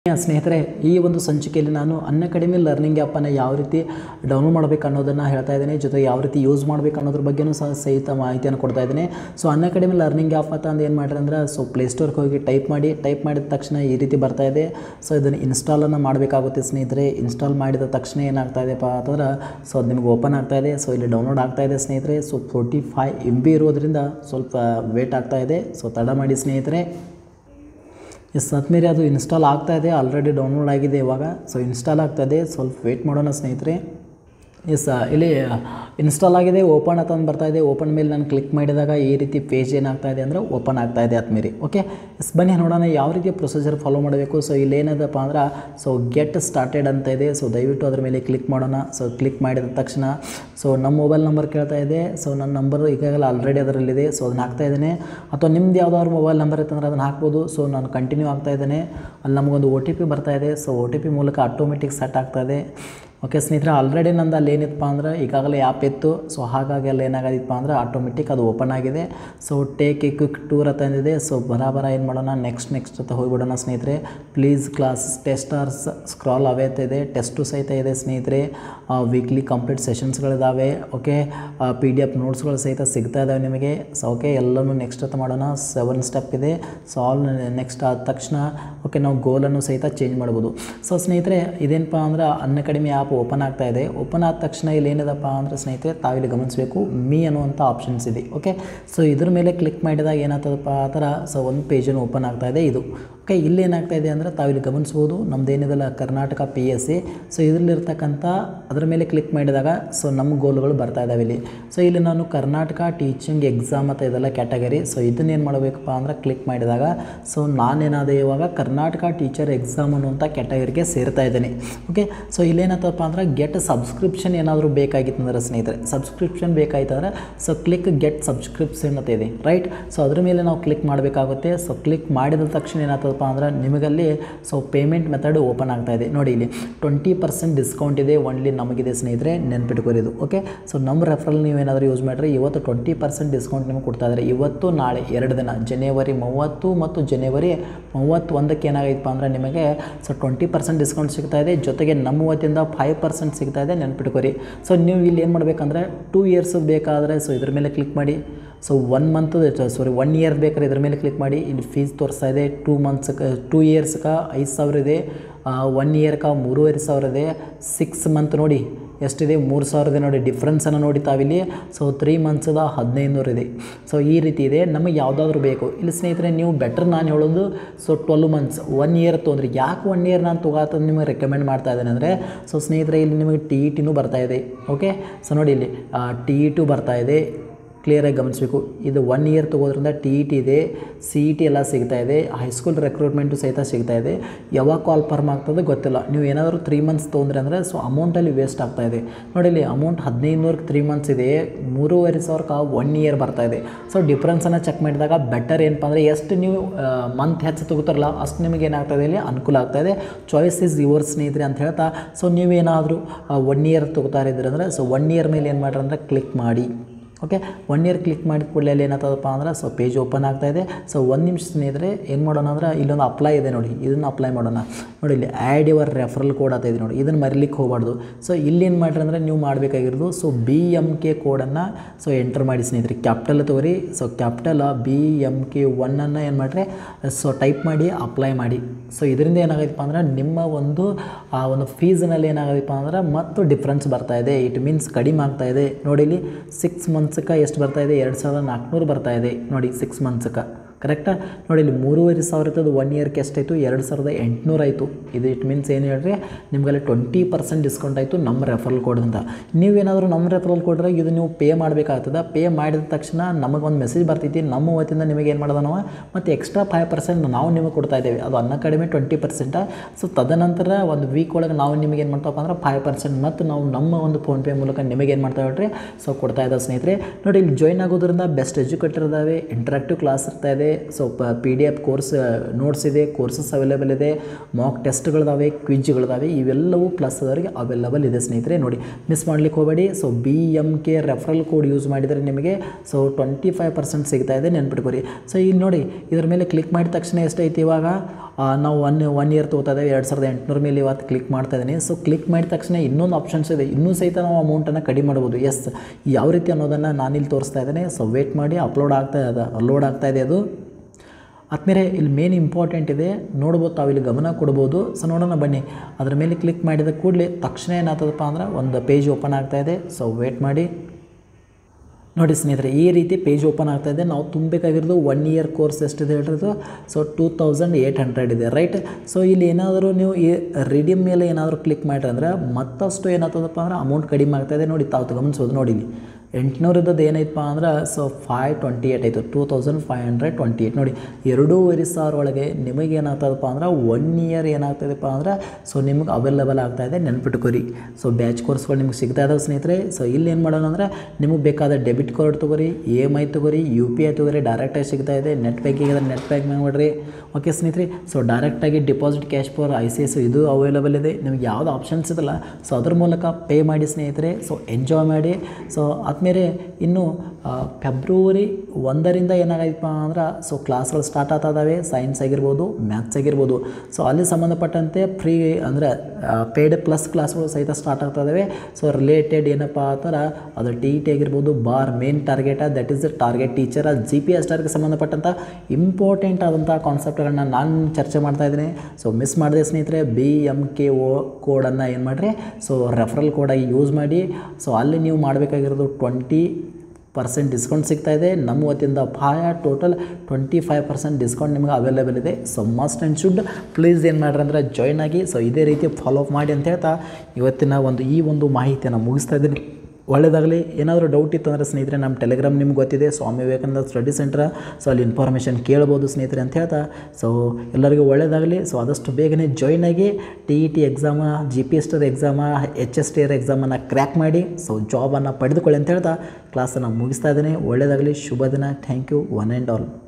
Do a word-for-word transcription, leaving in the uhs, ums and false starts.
ಸ್ನೇಹಿತರೆ, ಈ ಒಂದು ಸಂಚಿಕೆಯಲ್ಲಿ ನಾನು ಅನ್ಅಕಾಡೆಮಿ ಲರ್ನಿಂಗ್ ಆ್ಯಪನ್ನು ಯಾವ ರೀತಿ ಡೌನ್ಲೋಡ್ ಮಾಡಬೇಕು ಅನ್ನೋದನ್ನು ಹೇಳ್ತಾ ಇದ್ದೀನಿ, ಜೊತೆಗೆ ಯಾವ ರೀತಿ ಯೂಸ್ ಮಾಡಬೇಕು ಅನ್ನೋದ್ರ ಬಗ್ಗೆಯೂ ಸಹ ಸಹಿತ ಮಾಹಿತಿಯನ್ನು ಕೊಡ್ತಾ ಇದ್ದೀನಿ. ಸೊ ಅನ್ಅಕಾಡೆಮಿ ಲರ್ನಿಂಗ್ ಆ್ಯಪ್ ಅಂತ ಅಂದು ಏನು ಮಾಡಿರಿ ಅಂದ್ರೆ, ಸೊ ಪ್ಲೇಸ್ಟೋರ್ಗೆ ಹೋಗಿ ಟೈಪ್ ಮಾಡಿ, ಟೈಪ್ ಮಾಡಿದ ತಕ್ಷಣ ಈ ರೀತಿ ಬರ್ತಾ ಇದೆ. ಸೊ ಇದನ್ನು ಇನ್ಸ್ಟಾಲನ್ನು ಮಾಡಬೇಕಾಗುತ್ತೆ ಸ್ನೇಹಿತರೆ. ಇನ್ಸ್ಟಾಲ್ ಮಾಡಿದ ತಕ್ಷಣ ಏನಾಗ್ತಾ ಇದೆಪ್ಪ ಅಂತಂದ್ರೆ, ಸೊ ಅದು ನಿಮಗೆ ಓಪನ್ ಆಗ್ತಾ ಇದೆ. ಸೊ ಇಲ್ಲಿ ಡೌನ್ಲೋಡ್ ಆಗ್ತಾ ಇದೆ ಸ್ನೇಹಿತರೆ. So forty five M B ಇರೋದ್ರಿಂದ ಸ್ವಲ್ಪ ವೇಟ್ ಆಗ್ತಾ ಇದೆ. ಸೊ ತಡ ಮಾಡಿ ಸ್ನೇಹಿತರೆ. ಎಸ್ ಆದ್ಮೇಲೆ ಅದು ಇನ್ಸ್ಟಾಲ್ ಆಗ್ತಾ ಇದೆ, ಆಲ್ರೆಡಿ ಡೌನ್ಲೋಡ್ ಆಗಿದೆ ಇವಾಗ. ಸೊ ಇನ್ಸ್ಟಾಲ್ ಆಗ್ತಾ ಇದೆ, ಸ್ವಲ್ಪ ವೆಯ್ಟ್ ಮಾಡೋಣ ಸ್ನೇಹಿತರೆ. ಎಸ್ ಇಲ್ಲಿ ಇನ್ಸ್ಟಾಲ್ ಆಗಿದೆ, ಓಪನ್ ಅಂತ ಬರ್ತಾ ಇದೆ. ಓಪನ್ ಮೇಲೆ ನಾನು ಕ್ಲಿಕ್ ಮಾಡಿದಾಗ ಈ ರೀತಿ ಪೇಜ್ ಏನಾಗ್ತಾ ಇದೆ ಅಂದರೆ ಓಪನ್ ಆಗ್ತಾ ಇದೆ ಆದ್ಮೇಲೆ. ಓಕೆ, ಎಸ್ ಬನ್ನಿ ನೋಡೋಣ ಯಾವ ರೀತಿ ಪ್ರೊಸೀಜರ್ ಫಾಲೋ ಮಾಡಬೇಕು. ಸೊ ಇಲ್ಲಿ ಏನದಪ್ಪ ಅಂದ್ರೆ, ಸೊ ಗೆಟ್ ಸ್ಟಾರ್ಟೆಡ್ ಅಂತ ಇದೆ. ಸೊ ದಯವಿಟ್ಟು ಅದ್ರ ಮೇಲೆ ಕ್ಲಿಕ್ ಮಾಡೋಣ. ಸೊ ಕ್ಲಿಕ್ ಮಾಡಿದ ತಕ್ಷಣ ಸೊ ನಮ್ಮ ಮೊಬೈಲ್ ನಂಬರ್ ಕೇಳ್ತಾ ಇದೆ. ಸೊ ನನ್ನ ನಂಬರ್ ಈಗಾಗಲೇ ಆಲ್ರೆಡಿ ಅದರಲ್ಲಿದೆ. ಸೊ ಅದನ್ನ ಹಾಕ್ತಾ ಇದ್ದೇನೆ. ಅಥವಾ ನಿಮ್ದು ಯಾವುದಾದ್ರು ಮೊಬೈಲ್ ನಂಬರ್ ಇತ್ತಂದ್ರೆ ಅದನ್ನು ಹಾಕ್ಬೋದು. ಸೊ ನಾನು ಕಂಟಿನ್ಯೂ ಆಗ್ತಾ ಇದ್ದೇನೆ. ಅಲ್ಲಿ ನಮಗೊಂದು ಒ ಟಿ ಪಿ ಬರ್ತಾ ಇದೆ. ಸೊ ಒ ಟಿ ಪಿ ಮೂಲಕ ಆಟೋಮೆಟಿಕ್ ಸೆಟ್ ಆಗ್ತಾ ಇದೆ. ಓಕೆ ಸ್ನೇಹಿತರೆ, ಆಲ್ರೆಡಿ ನಂದು ಅಲ್ಲಿ ಏನಿತ್ತಪ್ಪ ಅಂದ್ರೆ ಈಗಾಗಲೇ ಆ್ಯಪ್ ಇತ್ತು. ಸೊ ಹಾಗಾಗಿ ಅಲ್ಲಿ ಏನಾಗದಿತ್ತಪ್ಪ ಅಂದ್ರೆ ಆಟೋಮೆಟಿಕ್ ಅದು ಓಪನ್ ಆಗಿದೆ. So take a quick tour ಅಂತಂದಿದೆ. ಸೊ ಬರಾಬರ ಏನು ಮಾಡೋಣ, ನೆಕ್ಸ್ಟ್ ನೆಕ್ಸ್ಟ್ ಅಂತ ಹೋಗಿಬಿಡೋಣ ಸ್ನೇಹಿತರೆ. Please class testers scroll away ಅಂತ ಇದೆ. ಟೆಸ್ಟು ಸಹಿತ ಇದೆ ಸ್ನೇಹಿತರೆ. ವೀಕ್ಲಿ ಕಂಪ್ಲೀಟ್ ಸೆಷನ್ಸ್ಗಳಿದ್ದಾವೆ. ಓಕೆ, ಪಿ ಡಿ ಎಫ್ ನೋಟ್ಸ್ಗಳು ಸಹಿತ ಸಿಗ್ತಾ ಇದ್ದಾವೆ ನಿಮಗೆ. ಸೊ ಓಕೆ, ಎಲ್ಲನೂ ನೆಕ್ಸ್ಟ್ ಅಂತ ಮಾಡೋಣ. ಸೆವೆನ್ ಸ್ಟೆಪ್ ಇದೆ. ಸೊ ಆಲ್ ನೆಕ್ಸ್ಟ್ ಆದ ತಕ್ಷಣ ಓಕೆ ನಾವು ಗೋಲನ್ನು ಸಹಿತ ಚೇಂಜ್ ಮಾಡ್ಬೋದು. ಸೊ ಸ್ನೇಹಿತರೆ, ಇದೇನಪ್ಪ ಅಂದ್ರೆ ಅನ್ಅಕಾಡೆಮಿ ಆ್ಯಪ್ ಓಪನ್ ಆಗ್ತಾ ಇದೆ. ಓಪನ್ ಆದ ತಕ್ಷಣ ಇಲ್ಲಿ ಏನಿದಪ್ಪ ಅಂದರೆ ಸ್ನೇಹಿತರೆ, ತಾವಿಲ್ಲಿ ಗಮನಿಸಬೇಕು, ಮೀ ಅನ್ನುವಂಥ ಆಪ್ಷನ್ಸ್ ಇದೆ. ಓಕೆ, ಸೊ ಇದ್ರ ಮೇಲೆ ಕ್ಲಿಕ್ ಮಾಡಿದಾಗ ಏನಾಗ್ತದಪ್ಪ ಆ ಥರ ಸೊ ಒಂದು ಪೇಜನ್ನು ಓಪನ್ ಆಗ್ತಾ ಇದೆ ಇದು. ಓಕೆ, ಇಲ್ಲಿ ಏನಾಗ್ತಾ ಇದೆ ಅಂದರೆ ತಾವಿಲ್ಲಿ ಗಮನಿಸ್ಬೋದು, ನಮ್ದು ಏನಿದೆಲ್ಲ Karnataka P S C. So ಇದರಲ್ಲಿರ್ತಕ್ಕಂಥ ಅದರ ಮೇಲೆ ಕ್ಲಿಕ್ ಮಾಡಿದಾಗ ಸೊ ನಮ್ಮ ಗೋಲ್ಗಳು ಬರ್ತಾ ಇದ್ದಾವೆ ಇಲ್ಲಿ. ಸೊ ಇಲ್ಲಿ ನಾನು ಕರ್ನಾಟಕ ಟೀಚಿಂಗ್ ಎಕ್ಸಾಮ್ ಅಂತ ಇದೆಲ್ಲ ಕ್ಯಾಟಗರಿ. ಸೊ ಇದನ್ನೇನು ಮಾಡಬೇಕಪ್ಪ ಅಂದ್ರೆ ಕ್ಲಿಕ್ ಮಾಡಿದಾಗ ಸೊ ನಾನೇನಾದೆ ಇವಾಗ ಕರ್ನಾಟಕ ಟೀಚರ್ ಎಕ್ಸಾಮ್ ಅನ್ನುವಂಥ ಕ್ಯಾಟಗರಿಗೆ ಸೇರ್ತಾ ಇದ್ದೀನಿ. ಓಕೆ, ಸೊ ಇಲ್ಲೇನತ್ತಪ್ಪ ಅಂದ್ರೆ ಗೆಟ್ ಸಬ್ಸ್ಕ್ರಿಪ್ಷನ್ ಏನಾದರೂ ಬೇಕಾಗಿತ್ತು ಅಂದರೆ ಸ್ನೇಹಿತರೆ, ಸಬ್ಸ್ಕ್ರಿಪ್ಷನ್ ಬೇಕಾಯ್ತಂದ್ರೆ ಸೊ ಕ್ಲಿಕ್ ಗೆಟ್ ಸಬ್ಸ್ಕ್ರಿಪ್ಷನ್ ಅಂತ ಇದೆ ರೈಟ್. ಸೊ ಅದ್ರ ಮೇಲೆ ನಾವು ಕ್ಲಿಕ್ ಮಾಡಬೇಕಾಗುತ್ತೆ. ಸೊ ಕ್ಲಿಕ್ ಮಾಡಿದ ತಕ್ಷಣ ಏನಾಗ್ತದಪ್ಪ ಅಂದ್ರೆ ನಿಮಗಲ್ಲಿ ಸೊ ಪೇಮೆಂಟ್ ಮೆಥಡ್ ಓಪನ್ ಆಗ್ತಾ ಇದೆ. ನೋಡಿ ಇಲ್ಲಿ ಟ್ವೆಂಟಿ ಪರ್ಸೆಂಟ್ ಡಿಸ್ಕೌಂಟ್ ಇದೆ, ಒನ್ಲಿ ನಮಗಿದೆ ಸ್ನೇಹಿತರೆ, ನೆನ್ಪಿಟ್ಕೋರಿದು. ಓಕೆ, ಸೊ ನಮ್ಮ ರೆಫರಲ್ ನೀವೇನಾದರೂ ಯೂಸ್ ಮಾಡಿದ್ರೆ ಇವತ್ತು ಟ್ವೆಂಟಿ ಪರ್ಸೆಂಟ್ ಡಿಸ್ಕೌಂಟ್ ನಿಮಗೆ ಕೊಡ್ತಾ ಇದ್ದಾರೆ. ಇವತ್ತು ನಾಳೆ ಎರಡು ದಿನ, ಜನವರಿ ಮೂವತ್ತು ಮತ್ತು ಜನವರಿ ಮೂವತ್ತೊಂದಕ್ಕೆ ಏನಾಗೈತಪ್ಪ ಅಂದರೆ ನಿಮಗೆ ಸೊ ಟ್ವೆಂಟಿ ಪರ್ಸೆಂಟ್ ಡಿಸ್ಕೌಂಟ್ ಸಿಗ್ತಾ ಇದೆ. ಜೊತೆಗೆ ನಮ್ಮ ವತಿಯಿಂದ ಫೈವ್ ಪರ್ಸೆಂಟ್ ಸಿಗ್ತಾ ಇದೆ, ನೆನ್ಪಿಟ್ಕೋರಿ. ಸೊ ನೀವು ಇಲ್ಲಿ ಏನು ಮಾಡಬೇಕಂದ್ರೆ ಟೂ ಇಯರ್ಸ್ ಬೇಕಾದರೆ ಸೊ ಇದ್ರ ಮೇಲೆ ಕ್ಲಿಕ್ ಮಾಡಿ. So one month sorry one year ಬೇಕಾದ್ರೆ ಇದ್ರ ಮೇಲೆ ಕ್ಲಿಕ್ ಮಾಡಿ. ಇಲ್ಲಿ ಫೀಸ್ ತೋರಿಸ್ತಾ ಇದೆ. ಟೂ ಮಂತ್ಸ್ಗೆ ಟೂ ಇಯರ್ಸ್ಗೆ ಐದು ಸಾವಿರ ಇದೆ, ಒನ್ ಇಯರ್ಗೆ ಮೂರುವರೆ ಸಾವಿರ ಇದೆ, ಸಿಕ್ಸ್ ಮಂತ್ ನೋಡಿ ಎಷ್ಟಿದೆ, ಮೂರು ಸಾವಿರ ಇದೆ. ನೋಡಿ ಡಿಫ್ರೆನ್ಸನ್ನು ನೋಡಿ ತಾವಿಲ್ಲಿ. ಸೊ ತ್ರೀ ಮಂತ್ಸ್ದ ಹದಿನೈದು ನೂರು ಇದೆ. ಸೊ ಈ ರೀತಿ ಇದೆ. ನಮಗೆ ಯಾವುದಾದ್ರೂ ಬೇಕು. ಇಲ್ಲಿ ಸ್ನೇಹಿತರೆ ನೀವು ಬೆಟರ್ ನಾನು ಹೇಳೋದು so twelve months one year ತೊಗೊಂಡ್ರಿ. ಯಾಕೆ ಒನ್ ಇಯರ್ ನಾನು ತೊಗೊಳೋದು ನಿಮಗೆ ರೆಕಮೆಂಡ್ ಮಾಡ್ತಾ ಇದ್ದೇನೆ ಅಂದರೆ, ಸೊ ಸ್ನೇಹಿತರೆ ಇಲ್ಲಿ ನಿಮಗೆ ಟಿ ಇ ಟಿನೂ ಬರ್ತಾ ಇದೆ. ಓಕೆ, ಸೊ ನೋಡಿ ಇಲ್ಲಿ ಟಿ ಇ ಟು ಬರ್ತಾ ಇದೆ. ಕ್ಲಿಯರಾಗಿ ಗಮನಿಸಬೇಕು. ಇದು ಒನ್ ಇಯರ್ ತೊಗೋದ್ರಿಂದ ಟಿ ಇ ಟಿ ಇದೆ, ಸಿ ಇ ಟಿ ಎಲ್ಲ ಸಿಗ್ತಾ ಇದೆ, ಹೈಸ್ಕೂಲ್ ರೆಕ್ರೂಟ್ಮೆಂಟು ಸಹಿತ ಸಿಗ್ತಾ ಇದೆ. ಯಾವಾಗ ಕಾಲ್ ಫರ್ಮ್ ಆಗ್ತದೆ ಗೊತ್ತಿಲ್ಲ. ನೀವು ಏನಾದರೂ ತ್ರೀ ಮಂತ್ಸ್ ತೊಗೊಂಡ್ರೆ ಅಂದರೆ ಸೊ ಅಮೌಂಟಲ್ಲಿ ವೇಸ್ಟ್ ಆಗ್ತಾ ಇದೆ. ನೋಡಿ ಇಲ್ಲಿ ಅಮೌಂಟ್ ಹದಿನೈದು ನೂರಕ್ಕೆ ತ್ರೀ ಮಂತ್ಸ್ ಇದೆ, ಮೂರುವರೆ ಸಾವಿರಕ್ಕೆ ಒನ್ ಇಯರ್ ಬರ್ತಾ ಇದೆ. ಸೊ ಡಿಫ್ರೆನ್ಸನ್ನು ಚೆಕ್ ಮಾಡಿದಾಗ ಬೆಟರ್ ಏನಪ್ಪ ಅಂದರೆ ಎಷ್ಟು ನೀವು ಮಂತ್ ಹೆಚ್ಚು ತೊಗೋತಾರಲ್ಲ ಅಷ್ಟು ನಿಮಗೆ ಏನಾಗ್ತಾಯಿದೆ ಇಲ್ಲಿ ಅನುಕೂಲ ಆಗ್ತಾಯಿದೆ. ಚಾಯ್ಸ್ ಇಸ್ ಯುವರ್ ಸ್ನೇಹಿತರೆ ಅಂತ ಹೇಳ್ತಾ ಸೊ ನೀವೇನಾದರೂ ಒನ್ ಇಯರ್ ತೊಗೋತಾ ಇದ್ದೀರಿ ಅಂದರೆ ಸೊ ಒನ್ ಇಯರ್ ಮೇಲೆ ಏನು ಮಾಡ್ರಿ ಅಂದರೆ ಕ್ಲಿಕ್ ಮಾಡಿ. ಓಕೆ, ಒನ್ ಇಯರ್ ಕ್ಲಿಕ್ ಮಾಡಿದ ಕೂಡಲೇ ಅಲ್ಲಿ ಏನಾಗ್ತದಪ್ಪ ಅಂದ್ರೆ ಸೊ ಪೇಜ್ ಓಪನ್ ಆಗ್ತಾಯಿದೆ. ಸೊ ಒಂದು ನಿಮಿಷ ಸ್ನೇಹಿತರೆ ಏನು ಮಾಡೋಣ ಅಂದ್ರೆ ಇಲ್ಲೊಂದು ಅಪ್ಲೈ ಇದೆ ನೋಡಿ, ಇದನ್ನು ಅಪ್ಲೈ ಮಾಡೋಣ. ನೋಡಿ ಇಲ್ಲಿ ಆ್ಯಡ್ ಯುವರ್ ರೆಫರಲ್ ಕೋಡ್ ಅಂತ ಇದೆ ನೋಡಿ, ಇದನ್ನು ಮರಿಲಿಕ್ಕೆ ಹೋಗಬಾರ್ದು. ಸೊ ಇಲ್ಲಿ ಏನು ಮಾಡಿರಿ ಅಂದರೆ ನೀವು ಮಾಡಬೇಕಾಗಿರೋದು ಸೊ ಬಿ ಎಮ್ ಕೆ ಕೋಡನ್ನು ಸೊ ಎಂಟರ್ ಮಾಡಿ ಸ್ನೇಹಿತರೆ. ಕ್ಯಾಪಿಟಲ್ ತಗೋರಿ. So capital B M K ಒನ್ನನ್ನು ಏನು ಮಾಡಿರಿ ಸೊ ಟೈಪ್ ಮಾಡಿ ಅಪ್ಲೈ ಮಾಡಿ. ಸೊ ಇದರಿಂದ ಏನಾಗೈತಪ್ಪ ಅಂದ್ರೆ ನಿಮ್ಮ ಒಂದು ಆ ಒಂದು ಫೀಸ್ನಲ್ಲಿ ಏನಾಗೈತಪ್ಪ ಅಂದ್ರೆ ಮತ್ತು ಡಿಫ್ರೆನ್ಸ್ ಬರ್ತಾ ಇದೆ. ಇಟ್ ಮೀನ್ಸ್ ಕಡಿಮೆ ಆಗ್ತಾ ಇದೆ. ನೋಡಿ ಇಲ್ಲಿ ಸಿಕ್ಸ್ ಮಂತ್ಸ್ಗೆ ಎಷ್ಟು ಬರ್ತಾ ಇದೆ, ಎರಡು ಸಾವಿರದ ನಾಲ್ಕುನೂರು ಬರ್ತಾ ಇದೆ ನೋಡಿ ಸಿಕ್ಸ್ ಮಂತ್ಸ್ಗೆ. ಕರೆಕ್ಟಾ? ನೋಡಿ ಇಲ್ಲಿ ಮೂರುವರೆ ಸಾವಿರ ಇರ್ತದೆ, ಒನ್ ಇಯರ್ಗೆ ಎಷ್ಟಾಯಿತು, ಎರಡು ಸಾವಿರದ ಎಂಟುನೂರು ಆಯಿತು. ಇದು ಇಟ್ ಮೀನ್ಸ್ ಏನು ಹೇಳ್ರಿ ನಿಮಗಲ್ಲಿ ಟ್ವೆಂಟಿ ಪರ್ಸೆಂಟ್ ಡಿಸ್ಕೌಂಟ್ ಆಯಿತು ನಮ್ಮ ರೆಫರಲ್ ಕೋಡ್ರಿಂದ. ನೀವೇನಾದರೂ ನಮ್ಮ ರೆಫರಲ್ ಕೋಡ್ರೆ ಇದು ನೀವು ಪೇ ಮಾಡಬೇಕಾಗ್ತದೆ. ಪೇ ಮಾಡಿದ ತಕ್ಷಣ ನಮಗೊಂದು ಮೆಸೇಜ್ ಬರ್ತೈತಿ, ನಮ್ಮ ವತಿಯಿಂದ ನಿಮಗೆ ಏನು ಮಾಡೋದು ನಾವು ಮತ್ತು ಎಕ್ಸ್ಟ್ರಾ ಫೈವ್ ಪರ್ಸೆಂಟ್ ನಾವು ನಿಮಗೆ ಕೊಡ್ತಾ ಇದ್ದೇವೆ. ಅದು ಅನ್ಅಕಾಡೆಮಿ ಟ್ವೆಂಟಿ ಪರ್ಸೆಂಟ. ಸೊ ತದನಂತರ ಒಂದು ವೀಕ್ ಒಳಗೆ ನಾವು ನಿಮಗೆ ಏನು ಮಾಡ್ತಾವಪ್ಪ ಅಂದ್ರೆ ಫೈವ್ ಪರ್ಸೆಂಟ್ ಮತ್ತು ನಾವು ನಮ್ಮ ಒಂದು ಫೋನ್ಪೇ ಮೂಲಕ ನಿಮಗೆ ಏನು ಮಾಡ್ತಾ ಹೇಳ್ರಿ ಸೊ ಕೊಡ್ತಾ ಇದ್ದಾವೆ ಸ್ನೇಹಿತರೆ. ನೋಡಿ ಇಲ್ಲಿ ಜಾಯ್ನ್ ಆಗೋದ್ರಿಂದ ಬೆಸ್ಟ್ ಎಜುಕೇಟರ್ ಇದ್ದಾವೆ, ಇಂಟ್ರಾಕ್ಟಿವ್ ಕ್ಲಾಸ್ ಇರ್ತಾ ಇದೆ. So P D F course notes ಇದೆ, ಕೋರ್ಸಸ್ ಅವೈಲೇಬಲ್ ಇದೆ, ಮಾಕ್ ಟೆಸ್ಟ್ಗಳಿದಾವೆ, ಕ್ವಿಜ್ಗಳಿದಾವೆ, ಇವೆಲ್ಲವೂ ಪ್ಲಸ್ ಅದರಿಗೆ ಅವೈಲೇಬಲ್ ಇದೆ ಸ್ನೇಹಿತರೆ. ನೋಡಿ ಮಿಸ್ ಮಾಡ್ಲಿಕ್ಕೆ ಹೋಗಬೇಡಿ. So B M K referral code use ಮಾಡಿದರೆ ನಿಮಗೆ ಸೊ ಟ್ವೆಂಟಿ ಫೈವ್ ಪರ್ಸೆಂಟ್ ಸಿಗ್ತಾ ಇದೆ, ನೆನ್ಪಿಟ್ಕೋರಿ. ಸೊ ಇಲ್ಲಿ ನೋಡಿ ಇದ್ರ ಮೇಲೆ ಕ್ಲಿಕ್ ಮಾಡಿದ ತಕ್ಷಣ ಎಷ್ಟೈತಿ ಇವಾಗ ನಾವು ಒನ್ ಒನ್ ಇಯರ್ ತೊಗೋತಾ ಇದ್ದೇವೆ ಎರಡು ಸಾವಿರದ ಎಂಟುನೂರ ಮೇಲೆ ಇವತ್ತು ಕ್ಲಿಕ್ ಮಾಡ್ತಾ ಇದ್ದೀನಿ. ಸೊ ಕ್ಲಿಕ್ ಮಾಡಿದ ತಕ್ಷಣ ಇನ್ನೊಂದು ಆಪ್ಷನ್ಸ್ ಇದೆ, ಇನ್ನೂ ಸಹಿತ ನಾವು ಅಮೌಂಟನ್ನು ಕಡಿಮೆ ಮಾಡ್ಬೋದು. ಎಸ್, ಯಾವ ರೀತಿ ಅನ್ನೋದನ್ನು ನಾನಿಲ್ಲಿ ತೋರಿಸ್ತಾ ಇದ್ದೇನೆ. ಸೊ ವೇಟ್ ಮಾಡಿ, ಅಪ್ಲೋಡ್ ಆಗ್ತಾ ಇದೆ, ಲೋಡ್ ಆಗ್ತಾ ಇದೆ ಅದು. ಆದಮೇಲೆ ಇಲ್ಲಿ ಮೇನ್ ಇಂಪಾರ್ಟೆಂಟ್ ಇದೆ ನೋಡ್ಬೋದು, ತಾವು ಇಲ್ಲಿ ಗಮನ ಕೊಡ್ಬೋದು. ಸೊ ನೋಡೋಣ ಬನ್ನಿ. ಅದರ ಮೇಲೆ ಕ್ಲಿಕ್ ಮಾಡಿದ ಕೂಡಲೇ ತಕ್ಷಣ ಏನಾಗ್ತದಪ್ಪ ಅಂದ್ರೆ ಒಂದು ಪೇಜ್ ಓಪನ್ ಆಗ್ತಾ ಇದೆ. ಸೊ ವೇಟ್ ಮಾಡಿ ನೋಡಿ ಸ್ನೇಹಿತರೆ, ಈ ರೀತಿ ಪೇಜ್ ಓಪನ್ ಆಗ್ತಾ ಇದೆ. ನಾವು ತುಂಬಬೇಕಾಗಿರೋದು ಒನ್ ಇಯರ್ ಕೋರ್ಸ್ ಎಷ್ಟಿದೆ ಹೇಳಿರೋದು, so two thousand eight hundred ಇದೆ, ರೈಟ್. ಸೊ ಇಲ್ಲಿ ಏನಾದರೂ ನೀವು ಈ ರಿಡೀಮ್ ಮೇಲೆ ಏನಾದರೂ ಕ್ಲಿಕ್ ಮಾಡಿರಿ ಅಂದ್ರೆ ಮತ್ತಷ್ಟು ಏನಾಗ್ತದಪ್ಪ ಅಂದ್ರೆ ಅಮೌಂಟ್ ಕಡಿಮೆ ಆಗ್ತಾಯಿದೆ. ನೋಡಿ ತಾವು ಗಮನಿಸ್ಬೋದು. ನೋಡಿ ಇಲ್ಲಿ ಎಂಟುನೂರದ್ದು ಏನೈತಪ್ಪ ಅಂದ್ರೆ ಸೊ ಫೈವ್ ಟ್ವೆಂಟಿ ಏಯ್ಟ್ ಆಯಿತು, two thousand five hundred twenty eight. ನೋಡಿ ಎರಡೂವರೆ ಸಾವಿರ ಒಳಗೆ ನಿಮಗೆ ಏನಾಗ್ತದಪ್ಪ ಅಂದ್ರೆ ಒನ್ ಇಯರ್ ಏನಾಗ್ತದಪ್ಪ ಅಂದ್ರೆ ಸೊ ನಿಮ್ಗೆ ಅವೈಲೇಬಲ್ ಆಗ್ತಾಯಿದೆ, ನೆನ್ಪಿಟ್ಕೋರಿ. ಸೊ ಬ್ಯಾಚ್ ಕೋರ್ಸ್ಗಳು ನಿಮ್ಗೆ ಸಿಗ್ತಾ ಇದಾವೆ ಸ್ನೇಹಿತರೆ. ಸೊ ಇಲ್ಲಿ ಏನು ಮಾಡೋಣ ಅಂದರೆ ನಿಮಗೆ ಬೇಕಾದ ಡೆಬಿಟ್ ಕಾರ್ಡ್ ತೊಗೋರಿ, ಇ ಎಮ್ ಐ ತೊಗೋರಿ, ಯು ಪಿ ಐ ತೊಗೋರಿ, ಡೈರೆಕ್ಟಾಗಿ ಸಿಗ್ತಾ ಇದೆ. ನೆಟ್ ಬ್ಯಾಂಕಿಂಗ್ ಅಂದರೆ ನೆಟ್ ಬ್ಯಾಂಕ್ ಮಾಡಿರಿ. ಓಕೆ ಸ್ನೇಹಿತರೆ, ಸೊ ಡೈರೆಕ್ಟಾಗಿ deposit cash for I C S ಇದು ಅವೈಲೇಬಲ್ ಇದೆ. ನಿಮ್ಗೆ ಯಾವುದು ಆಪ್ಷನ್ಸ್ ಇದಲ್ಲ ಸೊ ಅದ್ರ ಮೂಲಕ ಪೇ ಮಾಡಿ ಸ್ನೇಹಿತರೆ. ಸೊ ಎಂಜಾಯ್ ಮಾಡಿ. ಸೊ ಆದಮೇಲೆ ಇನ್ನು ಫೆಬ್ರವರಿ ಒಂದರಿಂದ ಏನಾಗೈತಪ್ಪ ಅಂದ್ರೆ ಸೊ ಕ್ಲಾಸ್ಗಳು ಸ್ಟಾರ್ಟ್ ಆಗ್ತಾಯಿದ್ದಾವೆ. ಸೈನ್ಸ್ ಆಗಿರ್ಬೋದು, ಮ್ಯಾಥ್ಸ್ ಆಗಿರ್ಬೋದು. ಸೊ ಅಲ್ಲಿ ಸಂಬಂಧಪಟ್ಟಂತೆ ಫ್ರೀ ಅಂದರೆ ಪೇಯ್ಡ್ ಪ್ಲಸ್ ಕ್ಲಾಸ್ಗಳು ಸಹಿತ ಸ್ಟಾರ್ಟ್ ಆಗ್ತಾಯಿದ್ದಾವೆ. ಸೊ ರಿಲೇಟೆಡ್ ಏನಪ್ಪ ಆ ಥರ ಅದು ಟಿ ಇ ಟಿ ಆಗಿರ್ಬೋದು, ಬಾರ್ main target that is the target teacher, G P S target ಸಂಬಂಧಪಟ್ಟಂಥ ಇಂಪಾರ್ಟೆಂಟ್ ಆದಂಥ ಕಾನ್ಸೆಪ್ಟ್ಗಳನ್ನ ನಾನು ಚರ್ಚೆ ಮಾಡ್ತಾಯಿದ್ದೀನಿ. ಸೊ ಮಿಸ್ ಮಾಡಿದೆ ಸ್ನೇಹಿತರೆ. ಬಿ ಎಮ್ ಕೆ ಒ ಕೋಡನ್ನು ಏನು ಮಾಡಿರಿ, ಸೊ ರೆಫರಲ್ ಕೋಡಾಗಿ ಯೂಸ್ ಮಾಡಿ. ಸೊ ಅಲ್ಲಿ ನೀವು ಮಾಡಬೇಕಾಗಿರೋದು ಟ್ವೆಂಟಿ ಪರ್ಸೆಂಟ್ ಡಿಸ್ಕೌಂಟ್ ಸಿಗ್ತಾ ಇದೆ ನಮ್ಮ ವತಿಯಿಂದ. ಭಾಯ total twenty five percent discount ನಿಮಗೆ ಅವೈಲೇಬಲ್ ಇದೆ. So must and should please ಏನು ಮಾಡ್ರಿ ಅಂದರೆ ಜಾಯ್ನ್ ಆಗಿ. ಸೊ ಇದೇ ರೀತಿ ಫಾಲೋ ಅಪ್ ಮಾಡಿ ಅಂತ ಹೇಳ್ತಾ ಇವತ್ತಿನ ಒಂದು ಈ ಒಂದು ಮಾಹಿತಿಯನ್ನು ಮುಗಿಸ್ತಾ ಇದ್ದೀನಿ. ಒಳ್ಳೆಯದಾಗಲಿ. ಏನಾದರೂ ಡೌಟ್ ಇತ್ತು ಅಂದರೆ ಸ್ನೇಹಿತರೆ ನಮ್ಮ ಟೆಲಿಗ್ರಾಮ್ ನಿಮ್ಗೆ ಗೊತ್ತಿದೆ, Swami Vivekananda study centre. So ಅಲ್ಲಿ ಇನ್ಫಾರ್ಮೇಷನ್ ಕೇಳ್ಬೋದು ಸ್ನೇಹಿತರೆ ಅಂತ ಹೇಳ್ತಾ. ಸೊ ಎಲ್ಲರಿಗೂ ಒಳ್ಳೆಯದಾಗಲಿ. ಸೊ ಆದಷ್ಟು ಬೇಗನೆ ಜಾಯ್ನ್ ಆಗಿ T E T exam, G P S T exam, H S T R ಎಕ್ಸಾಮನ್ನು ಕ್ರ್ಯಾಕ್ ಮಾಡಿ ಸೊ ಜಾಬನ್ನು ಪಡೆದುಕೊಳ್ಳಿ ಅಂತ ಹೇಳ್ತಾ ಕ್ಲಾಸನ್ನು ಮುಗಿಸ್ತಾ ಇದ್ದೀನಿ. ಒಳ್ಳೆಯದಾಗಲಿ. ಶುಭ ದಿನ. Thank you one and all.